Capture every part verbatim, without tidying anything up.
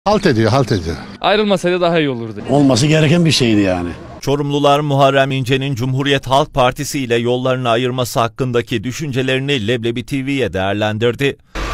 Halt ediyor, halt ediyor. Ayrılmasaydı daha iyi olurdu. Olması gereken bir şeydi yani. Çorumlular Muharrem İnce'nin Cumhuriyet Halk Partisi ile yollarını ayırması hakkındaki düşüncelerini Leblebi T V'ye değerlendirdi.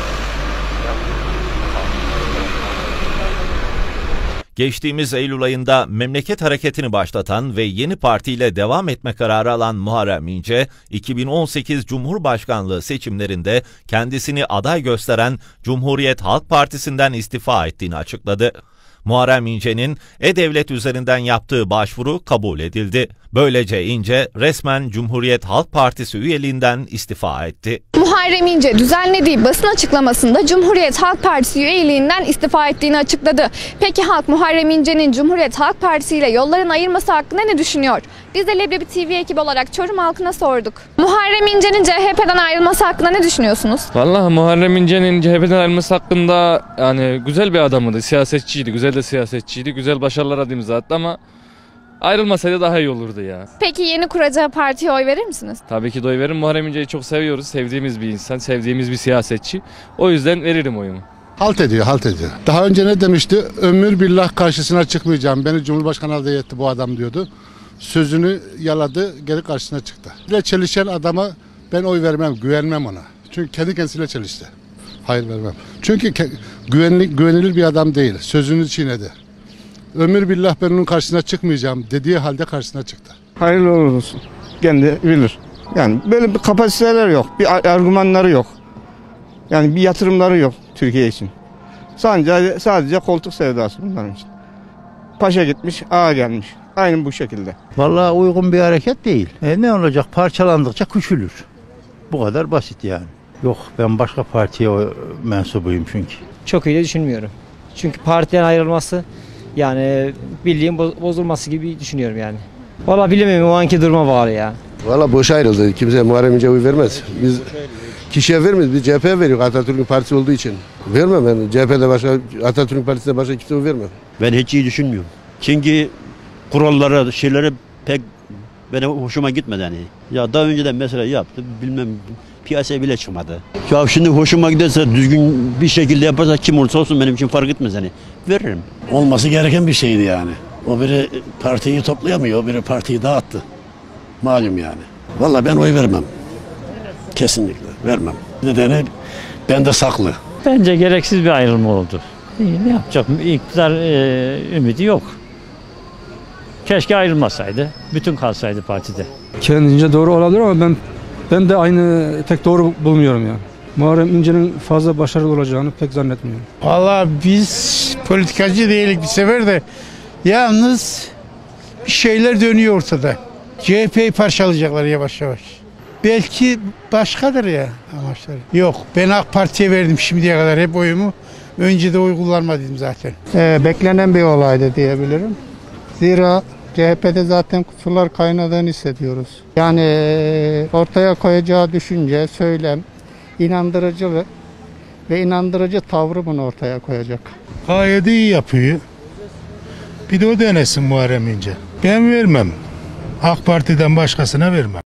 Geçtiğimiz Eylül ayında memleket hareketini başlatan ve yeni partiyle devam etme kararı alan Muharrem İnce, iki bin on sekiz Cumhurbaşkanlığı seçimlerinde kendisini aday gösteren Cumhuriyet Halk Partisi'nden istifa ettiğini açıkladı. Muharrem İnce'nin E-Devlet üzerinden yaptığı başvuru kabul edildi. Böylece İnce resmen Cumhuriyet Halk Partisi üyeliğinden istifa etti. Muharrem İnce düzenlediği basın açıklamasında Cumhuriyet Halk Partisi üyeliğinden istifa ettiğini açıkladı. Peki halk Muharrem İnce'nin Cumhuriyet Halk Partisi ile yolların ayırması hakkında ne düşünüyor? Biz de Leblebi T V ekibi olarak Çorum halkına sorduk. Muharrem İnce'nin C H P'den ayrılması hakkında ne düşünüyorsunuz? Vallahi Muharrem İnce'nin C H P'den ayrılması hakkında yani güzel bir adamıydı, siyasetçiydi, güzel de siyasetçiydi, güzel başarılara imza attı ama ayrılmasaydı daha iyi olurdu ya. Peki yeni kuracağı partiye oy verir misiniz? Tabii ki de oy veririm. Muharrem İnce'yi çok seviyoruz, sevdiğimiz bir insan, sevdiğimiz bir siyasetçi. O yüzden veririm oyumu. Halt ediyor, halt ediyor. Daha önce ne demişti? Ömür billah karşısına çıkmayacağım. Beni Cumhurbaşkanı adayı etti bu adam diyordu. Sözünü yaladı, geri karşısına çıktı. Ile çelişen adama ben oy vermem, güvenmem ona. Çünkü kendi kendisiyle çelişti. Hayır vermem. Çünkü güvenli, güvenilir bir adam değil. Sözünü çiğnedi. Ömür billah ben onun karşısına çıkmayacağım dediği halde karşısına çıktı. Hayırlı olsun. Kendi bilir. Yani böyle bir kapasiteler yok, bir argümanları yok. Yani bir yatırımları yok Türkiye için. Sadece sadece koltuk sevdası bunların için. Paşa gitmiş, ağa gelmiş. Aynı bu şekilde. Vallahi uygun bir hareket değil. E ne olacak? Parçalandıkça küçülür. Bu kadar basit yani. Yok, ben başka partiye mensubuyum çünkü. Çok iyi düşünmüyorum. Çünkü partiden ayrılması yani birliğin bozulması gibi düşünüyorum yani. Vallahi bilemiyorum, o anki duruma bağlı ya. Vallahi boş ayrıldı. Kimse Muharrem İnce'ye oy vermez. Biz kişiye vermeyiz. Biz C H P'ye veriyoruz Atatürk'ün partisi olduğu için. Vermem ben. C H P'de başka, Atatürk'ün partisinde başka kimse oy vermem. Ben hiç iyi düşünmüyorum. Çünkü kurallara, şeylere pek benim hoşuma gitmedi yani. Ya daha önceden mesela yaptı, bilmem piyasaya bile çıkmadı. Ya şimdi hoşuma giderse düzgün bir şekilde yaparsa kim olursa olsun benim için fark etmez hani. Veririm. Olması gereken bir şeydi yani. O biri partiyi toplayamıyor, o biri partiyi dağıttı. Malum yani. Vallahi ben oy vermem. Kesinlikle vermem. Nedeni bende saklı. Bence gereksiz bir ayrılma oldu. Ne yapacak? İktidar e, ümidi yok. Keşke ayrılmasaydı. Bütün kalsaydı partide. Kendince doğru olabilir ama ben ben de aynı pek doğru bulmuyorum yani. Muharrem İnce'nin fazla başarılı olacağını pek zannetmiyorum. Vallahi biz politikacı değilik bir sefer de yalnız bir şeyler dönüyor ortada. C H P'yi parçalayacaklar yavaş yavaş. Belki başkadır ya amaçları. Yok, ben AK Parti'ye verdim şimdiye kadar hep oyumu. Önce de oy kullanmadım zaten. Ee, beklenen bir olaydı diyebilirim. Zira C H P'de zaten kusurlar kaynadığını hissediyoruz. Yani ortaya koyacağı düşünce, söylem, inandırıcılık ve inandırıcı tavrı bunu ortaya koyacak. Gayet iyi yapıyor. Bir de o denesin Muharrem İnce. Ben vermem. AK Parti'den başkasına vermem.